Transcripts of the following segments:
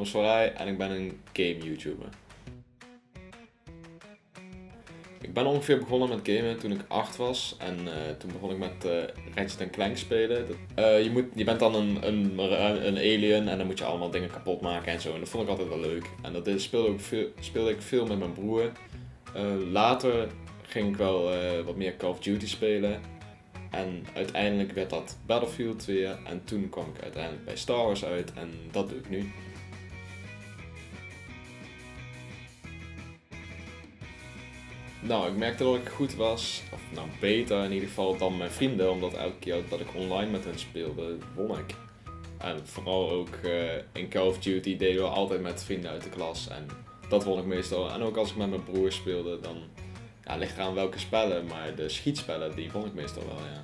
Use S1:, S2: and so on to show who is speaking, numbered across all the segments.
S1: Thomas Verrij en ik ben een game YouTuber. Ik ben ongeveer begonnen met gamen toen ik 8 was en toen begon ik met Ratchet & Clank spelen. Je bent dan een alien en dan moet je allemaal dingen kapot maken en zo en dat vond ik altijd wel leuk. En dat speelde ik veel met mijn broer. Later ging ik wel wat meer Call of Duty spelen en uiteindelijk werd dat Battlefield weer en toen kwam ik uiteindelijk bij Star Wars uit en dat doe ik nu. Nou, ik merkte dat ik goed was, of nou beter in ieder geval dan mijn vrienden, omdat elke keer dat ik online met hen speelde, won ik. En vooral ook in Call of Duty deden we altijd met vrienden uit de klas en dat won ik meestal. En ook als ik met mijn broer speelde, dan ligt eraan welke spellen, maar de schietspellen die won ik meestal wel, ja.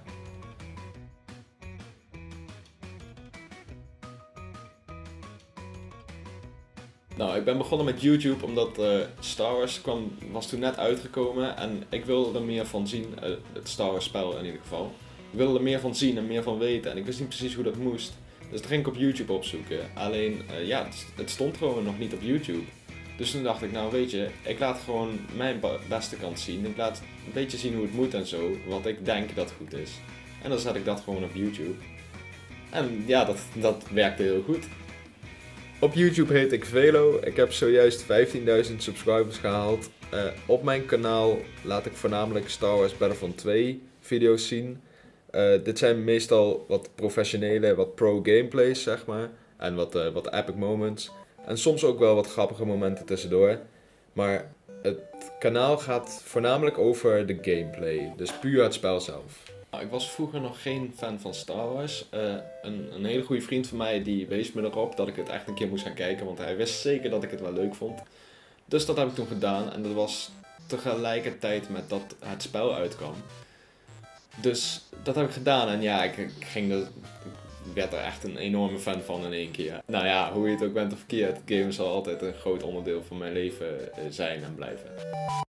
S1: Nou, ik ben begonnen met YouTube omdat Star Wars was toen net uitgekomen en ik wilde er meer van zien, het Star Wars spel in ieder geval. Ik wilde er meer van zien en meer van weten en ik wist niet precies hoe dat moest. Dus dat ging ik op YouTube opzoeken. Alleen, het stond gewoon nog niet op YouTube. Dus toen dacht ik, nou weet je, ik laat gewoon mijn beste kant zien. Ik laat een beetje zien hoe het moet en zo, wat ik denk dat goed is. En dan zet ik dat gewoon op YouTube. En ja, dat werkte heel goed. Op YouTube heet ik Velo. Ik heb zojuist 15.000 subscribers gehaald. Op mijn kanaal laat ik voornamelijk Star Wars Battlefront 2 video's zien. Dit zijn meestal wat professionele, wat pro gameplays zeg maar. En wat epic moments. En soms ook wel wat grappige momenten tussendoor. Maar het kanaal gaat voornamelijk over de gameplay. Dus puur het spel zelf. Ik was vroeger nog geen fan van Star Wars. Een hele goede vriend van mij die wees me erop dat ik het echt een keer moest gaan kijken. Want hij wist zeker dat ik het wel leuk vond. Dus dat heb ik toen gedaan. En dat was tegelijkertijd met dat het spel uitkwam. Dus dat heb ik gedaan. En ja, ik werd er echt een enorme fan van in één keer. Nou ja, hoe je het ook bent of verkeerd. Gamen zal altijd een groot onderdeel van mijn leven zijn en blijven.